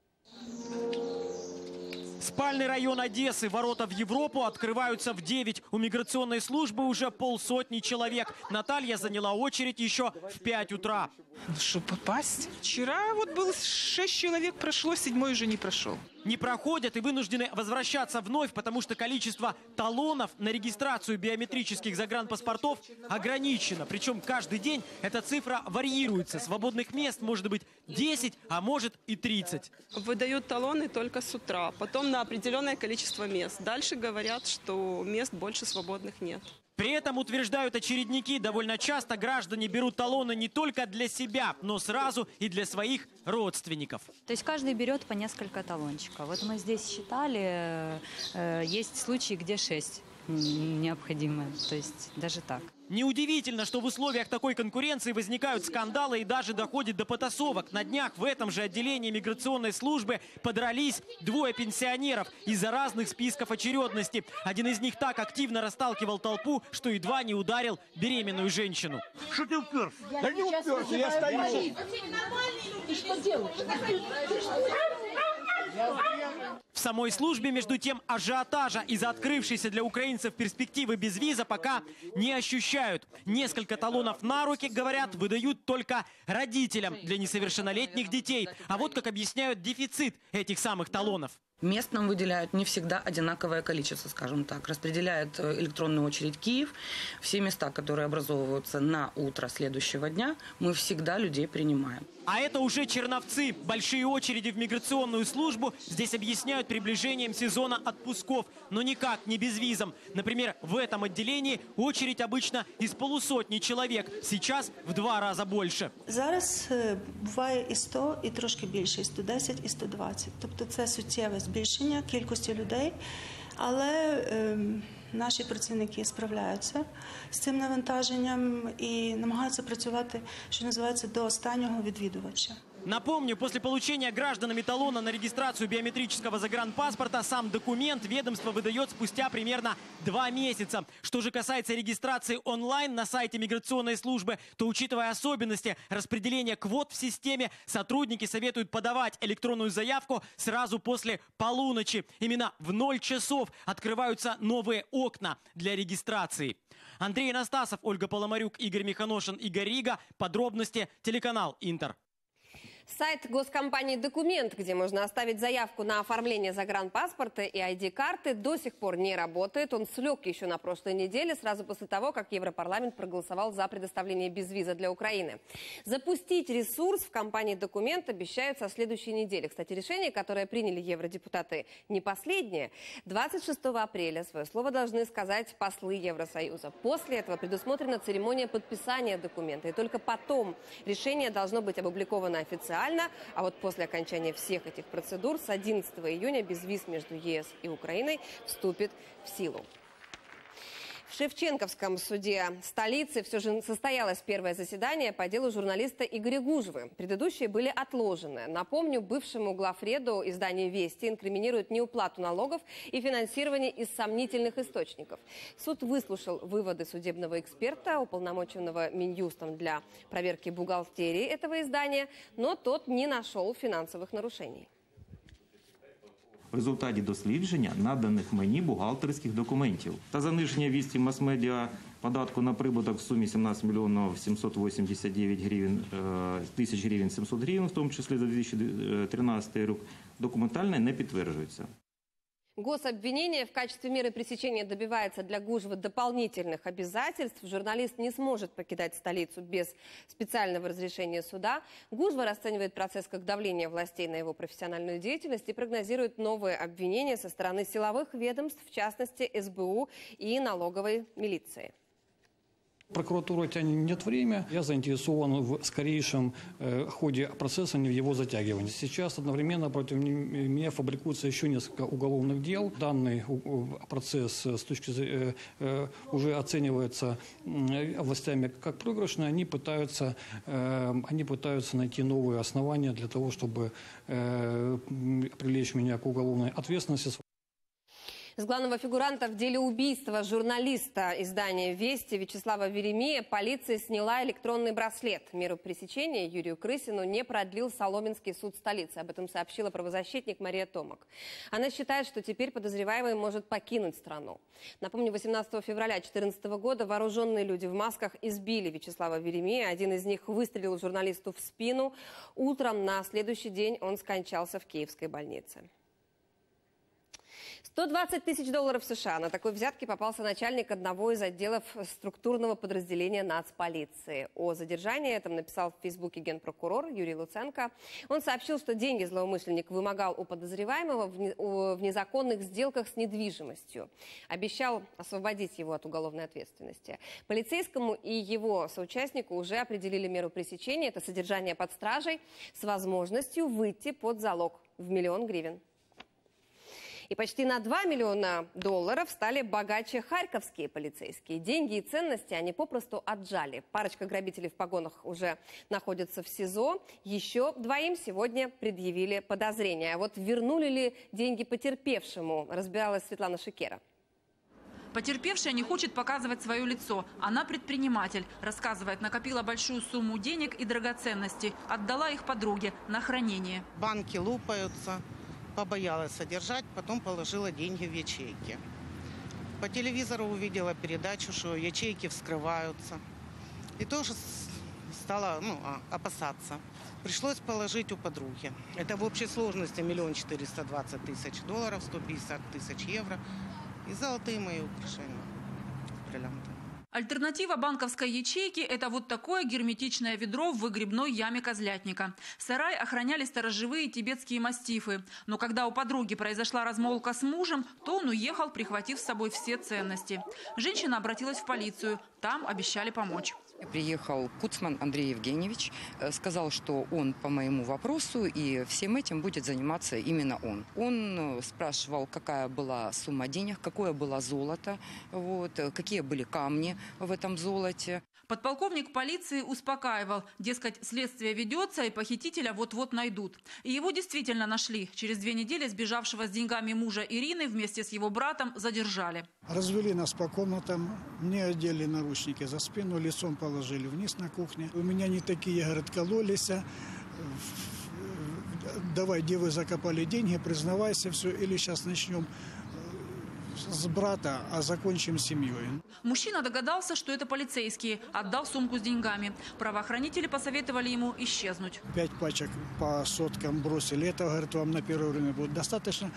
Спальный район Одессы. Ворота в Европу открываются в 9. У миграционной службы уже полсотни человек. Наталья заняла очередь еще в 5 утра. Ну что, попасть? Вчера вот было 6 человек прошло, 7-й уже не прошел. Не проходят и вынуждены возвращаться вновь, потому что количество талонов на регистрацию биометрических загранпаспортов ограничено. Причем каждый день эта цифра варьируется. Свободных мест может быть 10, а может и 30. Выдают талоны только с утра, потом на определенное количество мест. Дальше говорят, что мест больше свободных нет. При этом, утверждают очередники, довольно часто граждане берут талоны не только для себя, но сразу и для своих родственников. То есть каждый берет по несколько талончиков. Вот мы здесь считали, есть случаи, где 6 необходимо, то есть даже так. Неудивительно, что в условиях такой конкуренции возникают скандалы и даже доходит до потасовок. На днях в этом же отделении миграционной службы подрались 2 пенсионеров из-за разных списков очередности. Один из них так активно расталкивал толпу, что едва не ударил беременную женщину. Что ты уперся? Да не уперся, я стою. Ты что делаешь? В самой службе, между тем, ажиотажа из-за открывшейся для украинцев перспективы безвиза пока не ощущают. Несколько талонов на руки, говорят, выдают только родителям для несовершеннолетних детей. А вот как объясняют дефицит этих самых талонов. Мест нам выделяют не всегда одинаковое количество, скажем так. Распределяет электронную очередь Киев. Все места, которые образовываются на утро следующего дня, мы всегда людей принимаем. А это уже Черновцы. Большие очереди в миграционную службу здесь объясняют приближением сезона отпусков. Но никак не безвизом. Например, в этом отделении очередь обычно из полусотни человек. Сейчас в 2 раза больше. Зараз буває і 100, і трошки більше, і 110, і 120. Тобто це суттєве збільшення кількості людей. Але наші працівники справляються з цим навантаженням і намагаються працювати, що називається, до останнього відвідувача. Напомню, после получения гражданами талона на регистрацию биометрического загранпаспорта сам документ ведомство выдает спустя примерно 2 месяца. Что же касается регистрации онлайн на сайте миграционной службы, то, учитывая особенности распределения квот в системе, сотрудники советуют подавать электронную заявку сразу после полуночи. Именно в 0 часов открываются новые окна для регистрации. Андрей Анастасов, Ольга Поломарюк, Игорь Миханошин, Игорь Рига. Подробности телеканал «Интер». Сайт госкомпании «Документ», где можно оставить заявку на оформление загранпаспорта и ID-карты, до сих пор не работает. Он слег еще на прошлой неделе, сразу после того, как Европарламент проголосовал за предоставление безвиза для Украины. Запустить ресурс в компании «Документ» обещают со следующей недели. Кстати, решение, которое приняли евродепутаты, не последнее. 26 апреля свое слово должны сказать послы Евросоюза. После этого предусмотрена церемония подписания документа. И только потом решение должно быть опубликовано официально. А вот после окончания всех этих процедур с 11 июня безвиз между ЕС и Украиной вступит в силу. В Шевченковском суде столицы все же состоялось первое заседание по делу журналиста Игоря Гужвы. Предыдущие были отложены. Напомню, бывшему главреду издания «Вести» инкриминируют неуплату налогов и финансирование из сомнительных источников. Суд выслушал выводы судебного эксперта, уполномоченного Минюстом для проверки бухгалтерии этого издания, но тот не нашел финансовых нарушений. В результаті дослідження наданих мені бухгалтерських документів та заниження «Вісті» мас-медіа податку на прибуток в сумі 17 мільйонів 789 тисяч гривень 700 гривень, в тому числі за 2013 рік, документально не підтверджується. Гособвинение в качестве меры пресечения добивается для Гужвы дополнительных обязательств. Журналист не сможет покидать столицу без специального разрешения суда. Гужва расценивает процесс как давление властей на его профессиональную деятельность и прогнозирует новые обвинения со стороны силовых ведомств, в частности СБУ и налоговой милиции. Прокуратура тянет время. Я заинтересован в скорейшем ходе процесса, не в его затягивании. Сейчас одновременно против меня фабрикуется еще несколько уголовных дел. Данный процесс с точки зрения уже оценивается властями как проигрышный. Они пытаются найти новые основания для того, чтобы привлечь меня к уголовной ответственности. С главного фигуранта в деле убийства журналиста издания «Вести» Вячеслава Веремея полиция сняла электронный браслет. Меру пресечения Юрию Крысину не продлил Соломенский суд столицы. Об этом сообщила правозащитник Мария Томак. Она считает, что теперь подозреваемый может покинуть страну. Напомню, 18 февраля 2014 года вооруженные люди в масках избили Вячеслава Веремея. Один из них выстрелил журналисту в спину. Утром на следующий день он скончался в киевской больнице. 120 тысяч долларов США. На такой взятке попался начальник одного из отделов структурного подразделения нацполиции. О задержании этом написал в Фейсбуке генпрокурор Юрий Луценко. Он сообщил, что деньги злоумышленник вымогал у подозреваемого в незаконных сделках с недвижимостью. Обещал освободить его от уголовной ответственности. Полицейскому и его соучастнику уже определили меру пресечения. Это содержание под стражей с возможностью выйти под залог в 1 миллион гривен. И почти на 2 миллиона долларов стали богаче харьковские полицейские. Деньги и ценности они попросту отжали. Парочка грабителей в погонах уже находится в СИЗО. Еще двоим сегодня предъявили подозрения. А вот вернули ли деньги потерпевшему, разбиралась Светлана Шикера. Потерпевшая не хочет показывать свое лицо. Она предприниматель. Рассказывает, накопила большую сумму денег и драгоценностей. Отдала их подруге на хранение. Банки лупаются. Побоялась содержать, потом положила деньги в ячейки. По телевизору увидела передачу, что ячейки вскрываются. И тоже стала опасаться. Пришлось положить у подруги. Это в общей сложности 1 420 000 долларов, 150 000 евро и золотые мои украшения. Бриллианты. Альтернатива банковской ячейки – это вот такое герметичное ведро в выгребной яме козлятника. Сарай охраняли сторожевые тибетские мастифы. Но когда у подруги произошла размолвка с мужем, то он уехал, прихватив с собой все ценности. Женщина обратилась в полицию. Там обещали помочь. Приехал Куцман Андрей Евгеньевич, сказал, что он по моему вопросу и всем этим будет заниматься именно он. Он спрашивал, какая была сумма денег, какое было золото, какие были камни в этом золоте. Подполковник полиции успокаивал, дескать, следствие ведется и похитителя вот-вот найдут. И его действительно нашли. Через 2 недели сбежавшего с деньгами мужа Ирины вместе с его братом задержали. Развели нас по комнатам, мне одели наручники за спину, лицом положили вниз на кухне. У меня не такие, говорят, кололись. Давай, где вы закопали деньги, признавайся, все, или сейчас начнем с брата, а закончим семьей. Мужчина догадался, что это полицейские, отдал сумку с деньгами. Правоохранители посоветовали ему исчезнуть. 5 пачек по соткам бросили. Это, говорит, вам на первое время будет достаточно.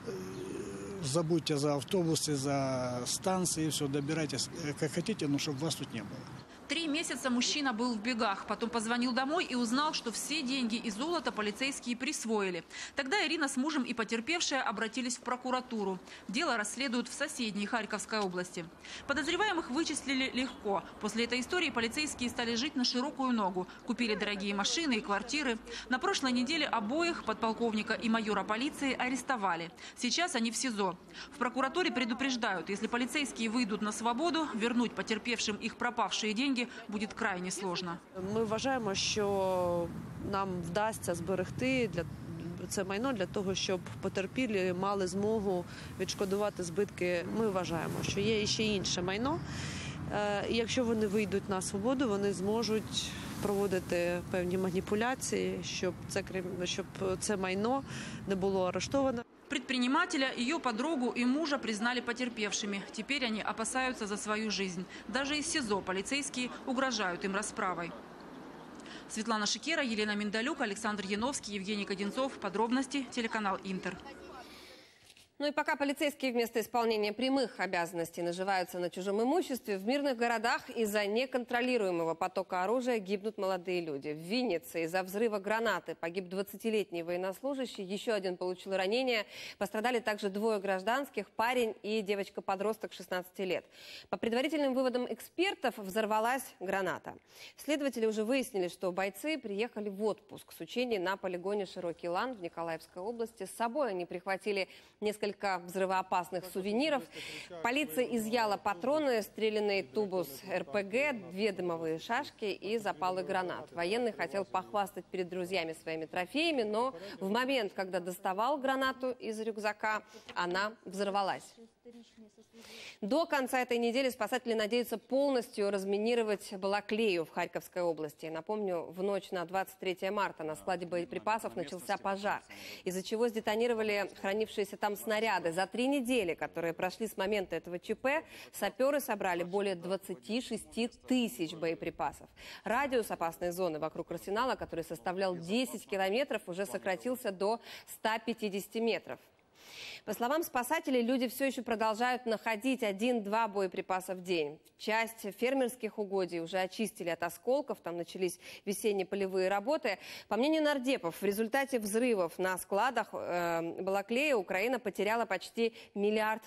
Забудьте за автобусы, за станции, все, добирайтесь как хотите, но чтобы вас тут не было. 3 месяца мужчина был в бегах. Потом позвонил домой и узнал, что все деньги и золото полицейские присвоили. Тогда Ирина с мужем и потерпевшая обратились в прокуратуру. Дело расследуют в соседней Харьковской области. Подозреваемых вычислили легко. После этой истории полицейские стали жить на широкую ногу. Купили дорогие машины и квартиры. На прошлой неделе обоих, подполковника и майора полиции, арестовали. Сейчас они в СИЗО. В прокуратуре предупреждают, если полицейские выйдут на свободу, вернуть потерпевшим их пропавшие деньги буде крайне сложно. Ми вважаємо, що нам вдасться зберегти це майно для того, щоб потерпілі мали змогу відшкодувати збитки. Ми вважаємо, що є ще інше майно. І якщо вони вийдуть на свободу, вони зможуть проводити певні маніпуляції, щоб це майно не було арештовано. Предпринимателя, ее подругу и мужа признали потерпевшими. Теперь они опасаются за свою жизнь. Даже из СИЗО полицейские угрожают им расправой. Светлана Шикера, Елена Миндалюк, Александр Яновский, Евгений Кодинцов. Подробности телеканал Интер. Ну и пока полицейские вместо исполнения прямых обязанностей наживаются на чужом имуществе, в мирных городах из-за неконтролируемого потока оружия гибнут молодые люди. В Виннице из-за взрыва гранаты погиб 20-летний военнослужащий, еще один получил ранение. Пострадали также 2 гражданских, парень и девочка-подросток 16 лет. По предварительным выводам экспертов, взорвалась граната. Следователи уже выяснили, что бойцы приехали в отпуск с учений на полигоне «Широкий лан» в Николаевской области. С собой они прихватили несколько взрывоопасных сувениров. Полиция изъяла патроны, стрелянный тубус РПГ, 2 дымовые шашки и запалы гранат. Военный хотел похвастать перед друзьями своими трофеями, но в момент, когда доставал гранату из рюкзака, она взорвалась. До конца этой недели спасатели надеются полностью разминировать Балаклею в Харьковской области. Напомню, в ночь на 23 марта на складе боеприпасов начался пожар, из-за чего сдетонировали хранившиеся там снаряды. За 3 недели, которые прошли с момента этого ЧП, саперы собрали более 26 тысяч боеприпасов. Радиус опасной зоны вокруг арсенала, который составлял 10 километров, уже сократился до 150 метров. По словам спасателей, люди все еще продолжают находить 1-2 боеприпаса в день. Часть фермерских угодий уже очистили от осколков, там начались весенние полевые работы. По мнению нардепов, в результате взрывов на складах Балаклеи Украина потеряла почти $1 мільярд.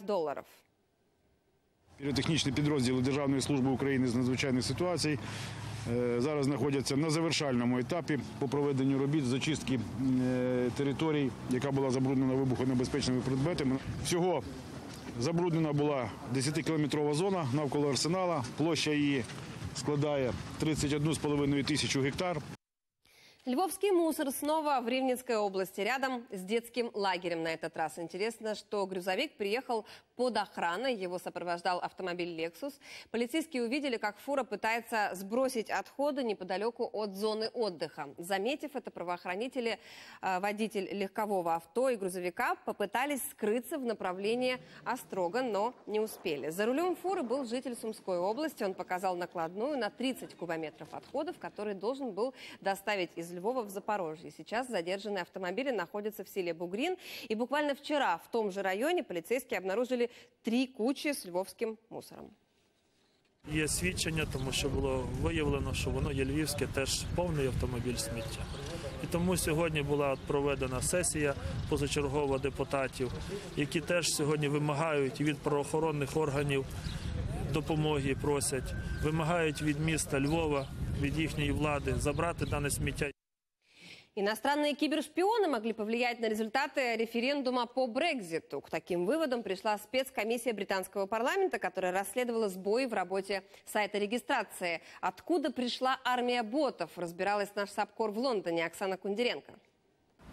Піротехнічні підрозділи Державної служби України з надзвичайних ситуацій зараз знаходяться на завершальному етапі по проведенню робіт з очистки територій, яка була забруднена вибухонебезпечними предметами. Всього забруднена була 10-кілометрова зона навколо арсенала. Площа її складає 31,5 тисячу гектар. Львовский мусор снова в Рівненской области, рядом с детским лагерем на этот раз. Интересно, что грузовик приехал под охраной, его сопровождал автомобиль «Лексус». Полицейские увидели, как фура пытается сбросить отходы неподалеку от зоны отдыха. Заметив это, правоохранители, водитель легкового авто и грузовика попытались скрыться в направлении Острога, но не успели. За рулем фуры был житель Сумской области. Он показал накладную на 30 кубометров отходов, который должен был доставить из Львова в Запорожье. Сейчас задержанные автомобили находятся в селе Бугрин. И буквально вчера в том же районе полицейские обнаружили 3 кучи с львовским мусором. Є свідчення, тому що було виявлено, що воно є львівське, теж повний автомобіль сміття. І тому сьогодні була проведена сесія позачергова депутатів, які теж сьогодні вимагають від правоохоронних органів допомоги, просять, вимагають від міста Львова, від їхньої влади забрати дане сміття. Иностранные кибершпионы могли повлиять на результаты референдума по Брекситу. К таким выводам пришла спецкомиссия британского парламента, которая расследовала сбои в работе сайта регистрации. Откуда пришла армия ботов, разбиралась наш САПКОР в Лондоне Оксана Кундеренко.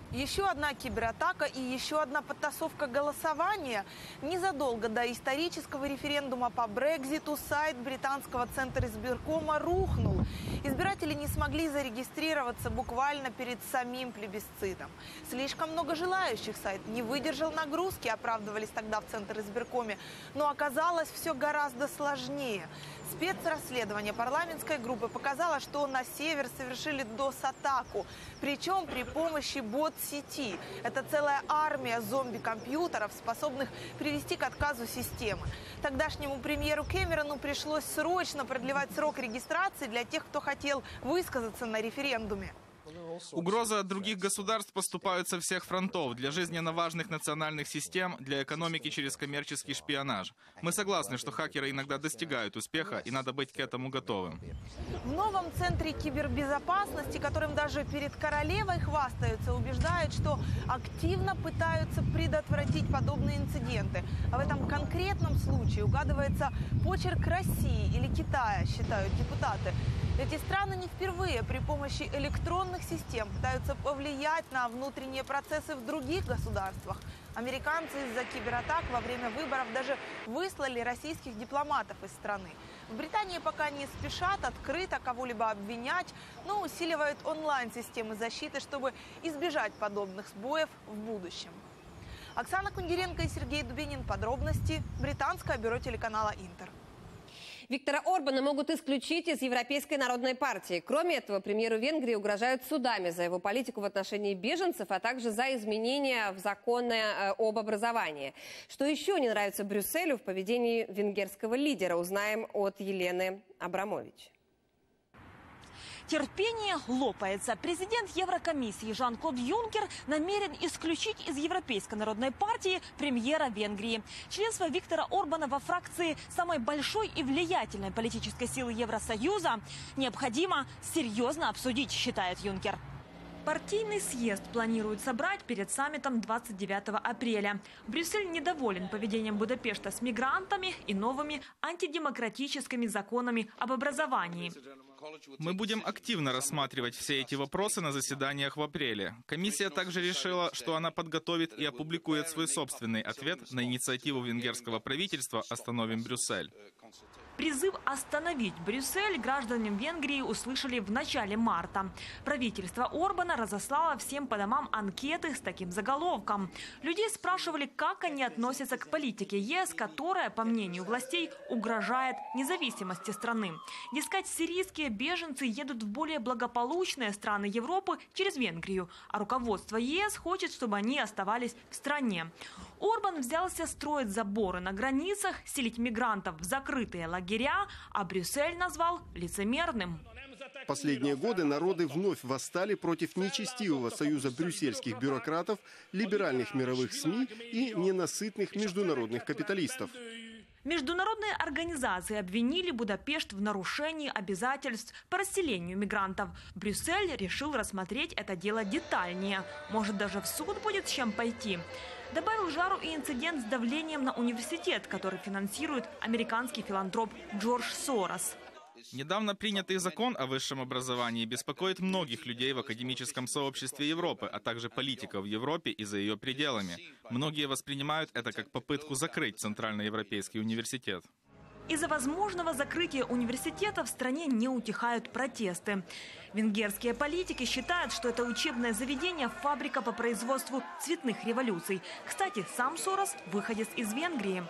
Еще одна кибератака и еще одна подтасовка голосования. Незадолго до исторического референдума по Брекситу сайт британского центра избиркома рухнул. Избиратели не смогли зарегистрироваться буквально перед самим плебисцитом. Слишком много желающих, сайт не выдержал нагрузки, оправдывались тогда в центр избиркоме. Но оказалось все гораздо сложнее. Спецрасследование парламентской группы показало, что на север совершили DOS-атаку. Причем при помощи бот-сети. Это целая армия зомби-компьютеров, способных привести к отказу системы. Тогдашнему премьеру Кэмерону пришлось срочно продлевать срок регистрации для тех, кто хотел высказаться на референдуме. Угрозы от других государств поступают со всех фронтов, для жизненно важных национальных систем, для экономики через коммерческий шпионаж. Мы согласны, что хакеры иногда достигают успеха, и надо быть к этому готовым. В новом центре кибербезопасности, которым даже перед королевой хвастаются, убеждают, что активно пытаются предотвратить подобные инциденты. А в этом конкретном случае угадывается почерк России или Китая, считают депутаты. Эти страны не впервые при помощи электронных систем пытаются повлиять на внутренние процессы в других государствах. Американцы из-за кибератак во время выборов даже выслали российских дипломатов из страны. В Британии пока не спешат открыто кого-либо обвинять, но усиливают онлайн-системы защиты, чтобы избежать подобных сбоев в будущем. Оксана Кундеренко и Сергей Дубинин. Подробности. Британское бюро телеканала «Интер». Виктора Орбана могут исключить из Европейской народной партии. Кроме этого, премьеру Венгрии угрожают судами за его политику в отношении беженцев, а также за изменения в законы об образовании. Что еще не нравится Брюсселю в поведении венгерского лидера, узнаем от Елены Абрамович. Терпение лопается. Президент Еврокомиссии Жан-Клод Юнкер намерен исключить из Европейской народной партии премьера Венгрии. Членство Виктора Орбана во фракции самой большой и влиятельной политической силы Евросоюза необходимо серьезно обсудить, считает Юнкер. Партийный съезд планируют собрать перед саммитом 29 апреля. Брюссель недоволен поведением Будапешта с мигрантами и новыми антидемократическими законами об образовании. Мы будем активно рассматривать все эти вопросы на заседаниях в апреле. Комиссия также решила, что она подготовит и опубликует свой собственный ответ на инициативу венгерского правительства «Остановим Брюссель». Призыв остановить Брюссель гражданам Венгрии услышали в начале марта. Правительство Орбана разослало всем по домам анкеты с таким заголовком. Людей спрашивали, как они относятся к политике ЕС, которая, по мнению властей, угрожает независимости страны. Дескать, сирийские беженцы едут в более благополучные страны Европы через Венгрию, а руководство ЕС хочет, чтобы они оставались в стране. Орбан взялся строить заборы на границах, селить мигрантов в закрытые лагеря, а Брюссель назвал лицемерным. Последние годы народы вновь восстали против нечестивого союза брюссельских бюрократов, либеральных мировых СМИ и ненасытных международных капиталистов. Международные организации обвинили Будапешт в нарушении обязательств по расселению мигрантов. Брюссель решил рассмотреть это дело детальнее. Может, даже в суд будет с чем пойти. Добавил жару и инцидент с давлением на университет, который финансирует американский филантроп Джордж Сорос. Недавно принятый закон о высшем образовании беспокоит многих людей в академическом сообществе Европы, а также политиков в Европе и за ее пределами. Многие воспринимают это как попытку закрыть Центральноевропейский университет. Из-за возможного закрытия университета в стране не утихают протесты. Венгерские политики считают, что это учебное заведение – фабрика по производству цветных революций. Кстати, сам Сорос – выходец из Венгрии.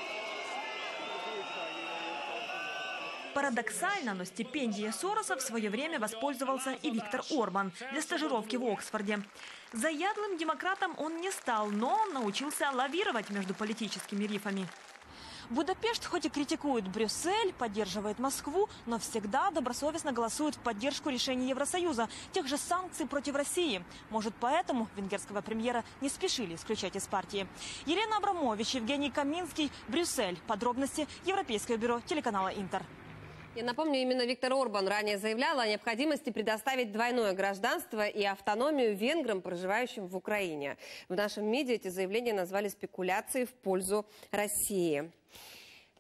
Парадоксально, но стипендией Сороса в свое время воспользовался и Виктор Орбан для стажировки в Оксфорде. Заядлым демократом он не стал, но научился лавировать между политическими рифами. Будапешт хоть и критикует Брюссель, поддерживает Москву, но всегда добросовестно голосует в поддержку решений Евросоюза, тех же санкций против России. Может, поэтому венгерского премьера не спешили исключать из партии. Елена Абрамович, Евгений Каминский, Брюссель. Подробности Европейское бюро телеканала «Интер». Я напомню, именно Виктор Орбан ранее заявлял о необходимости предоставить двойное гражданство и автономию венграм, проживающим в Украине. В нашем МИДе эти заявления назвали спекуляцией в пользу России.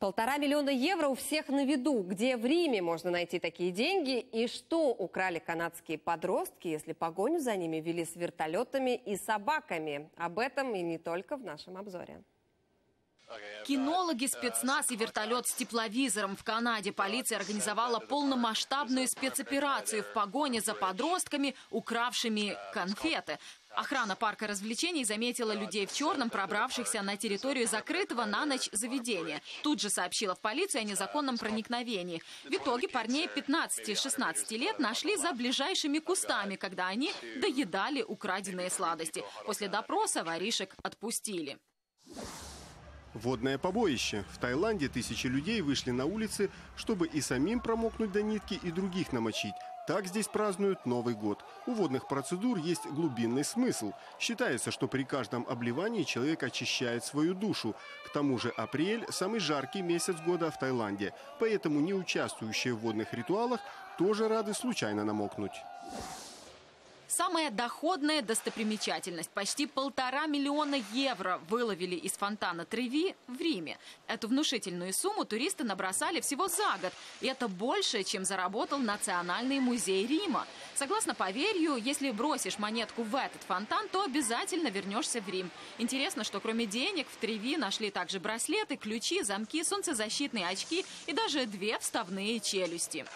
1,5 миллиона евро у всех на виду. Где в Риме можно найти такие деньги? И что украли канадские подростки, если погоню за ними вели с вертолетами и собаками? Об этом и не только в нашем обзоре. Кинологи, спецназ и вертолет с тепловизором. В Канаде полиция организовала полномасштабную спецоперацию в погоне за подростками, укравшими конфеты. Охрана парка развлечений заметила людей в черном, пробравшихся на территорию закрытого на ночь заведения. Тут же сообщила в полицию о незаконном проникновении. В итоге парней 15 и 16 лет нашли за ближайшими кустами, когда они доедали украденные сладости. После допроса воришек отпустили. Водное побоище. В Таиланде тысячи людей вышли на улицы, чтобы и самим промокнуть до нитки, и других намочить. Так здесь празднуют Новый год. У водных процедур есть глубинный смысл. Считается, что при каждом обливании человек очищает свою душу. К тому же апрель – самый жаркий месяц года в Таиланде. Поэтому не участвующие в водных ритуалах тоже рады случайно намокнуть. Самая доходная достопримечательность. Почти 1,5 миллиона евро выловили из фонтана Треви в Риме. Эту внушительную сумму туристы набросали всего за год. И это больше, чем заработал Национальный музей Рима. Согласно поверью, если бросишь монетку в этот фонтан, то обязательно вернешься в Рим. Интересно, что кроме денег в Треви нашли также браслеты, ключи, замки, солнцезащитные очки и даже 2 вставные челюсти.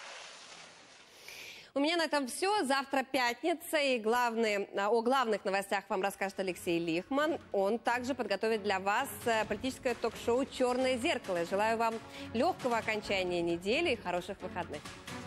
У меня на этом все. Завтра пятница, и о главных новостях вам расскажет Алексей Лихман. Он также подготовит для вас политическое ток-шоу «Черное зеркало». Желаю вам легкого окончания недели и хороших выходных.